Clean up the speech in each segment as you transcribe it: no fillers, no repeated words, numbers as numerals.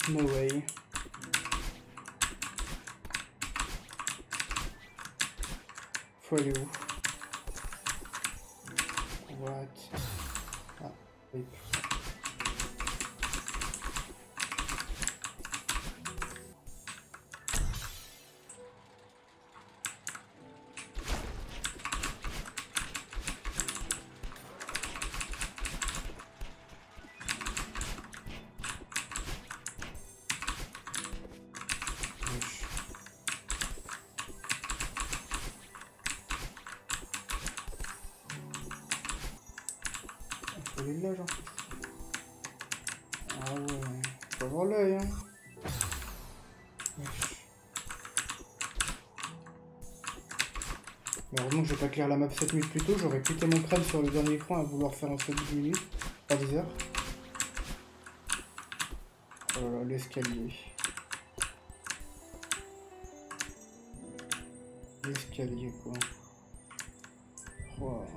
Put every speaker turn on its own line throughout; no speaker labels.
No way. Faut aller où? What? Ah, oui. Faut aller là, genre. Ah ouais, faut avoir l'œil, hein. Mais heureusement que j'ai pas clair la map 7 minutes plus tôt, j'aurais quitté mon crâne sur le dernier écran à vouloir faire un seul 10 minutes, pas 10 heures. Oh là là, l'escalier. L'escalier, quoi. Oh.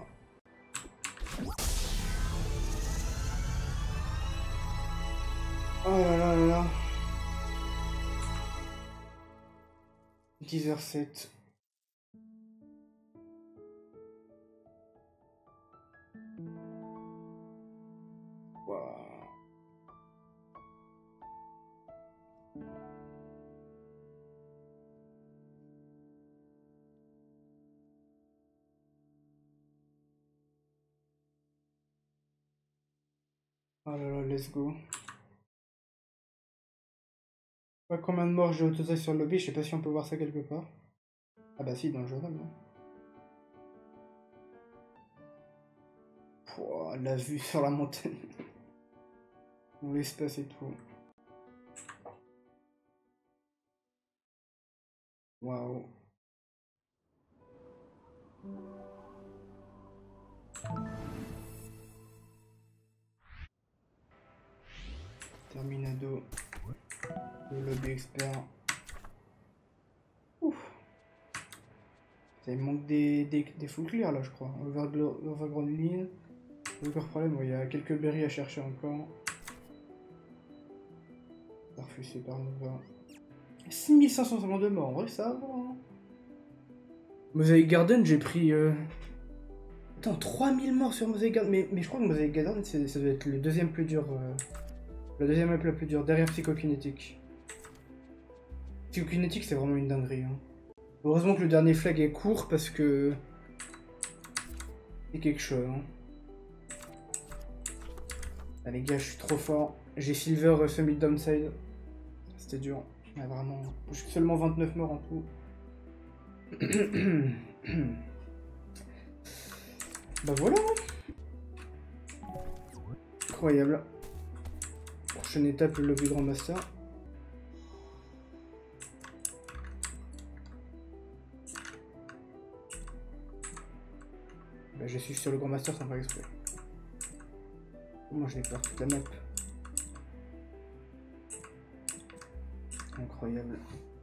Oh là là là là. 10h07. Wow. Oh là là, let's go. Pas combien de morts j'ai au total sur le lobby, je sais pas si on peut voir ça quelque part. Ah bah si, dans le journal, non. Pouah, la vue sur la montagne. Dans l'espace et tout. Waouh. Terminado. Le lobby expert. Ouf. Ça, il manque des full clear là, je crois. Overground Lean. Encore problème, il y a quelques berries à chercher encore. Refusé par Nova. 6552 morts, en vrai ça va. Hein. Mosaic Garden, j'ai pris. Attends, 3000 morts sur Mosaic Garden. Mais je crois que Mosaic Garden, ça doit être le deuxième plus dur. La deuxième map la plus dure, derrière Psychokinetic. Psychokinetic, c'est vraiment une dinguerie. Hein. Heureusement que le dernier flag est court parce que. C'est quelque chose. Hein. Ah, les gars, je suis trop fort. J'ai Silver Summit Downside. C'était dur. Mais vraiment. J'ai seulement 29 morts en tout. Bah voilà. Incroyable. Prochaine étape, le lobby Grand Master. Bah, je suis sur le Grand Master sans faire exprès. Moi je n'ai pas toute la map. Incroyable.